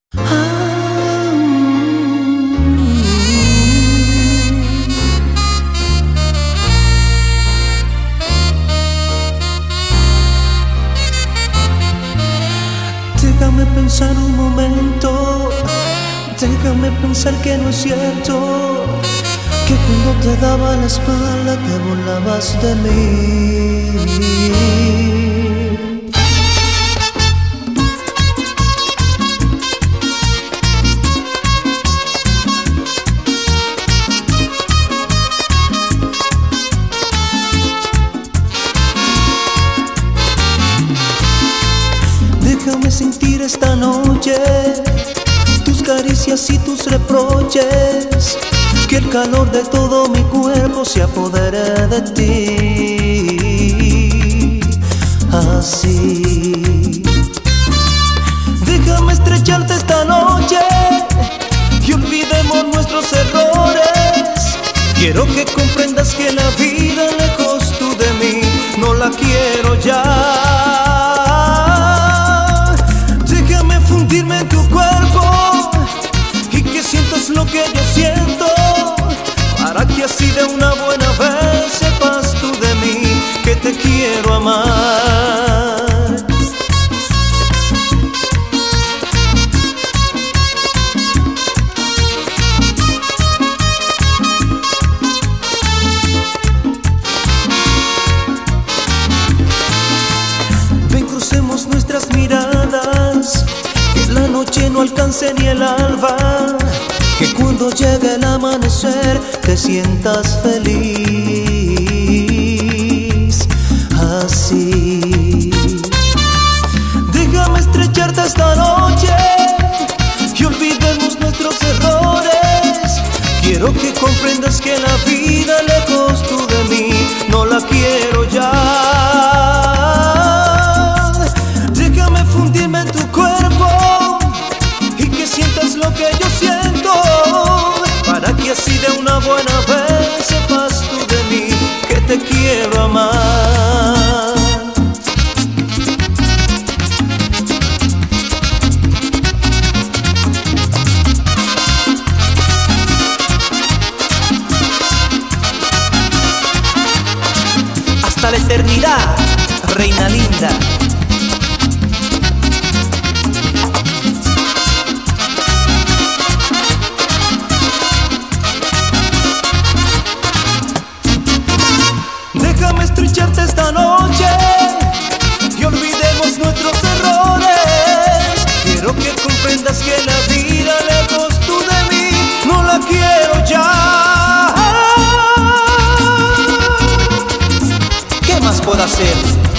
Déjame pensar un momento, déjame pensar que no es cierto, que cuando te daba la espalda te burlabas de mí. Déjame sentir esta noche tus caricias y tus reproches, que el calor de todo mi cuerpo se apodere de ti. Así, déjame estrecharte esta noche y olvidemos nuestros errores. Quiero que comprendas que la vida lejos tú de mí no la quiero ya. Fundirme en tu cuerpo y que sientas lo que yo siento, para que así de una buena vez sepas tú de mí que te quiero amar. Ven, crucemos nuestras miradas, la noche no alcance ni el alba, que cuando llegue el amanecer te sientas feliz. Así, déjame estrecharte esta noche y olvidemos nuestros errores. Quiero que comprendas que la vida lejos tú de mí no la quiero ya. Déjame fundirme en tu cuerpo sientas lo que yo siento, para que así de una buena vez sepas tú de mí que te quiero amar. Hasta la eternidad, reina linda. Déjame estrecharte esta noche y olvidemos nuestros errores. Quiero que comprendas que la vida lejos tú de mí no la quiero ya. ¿Qué más puedo hacer?